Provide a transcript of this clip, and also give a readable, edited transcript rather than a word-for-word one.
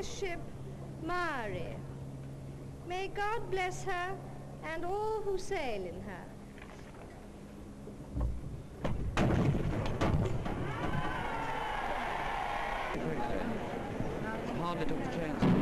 glorious ship, Maori. May God bless her and all who sail in her. Hardly took a chance.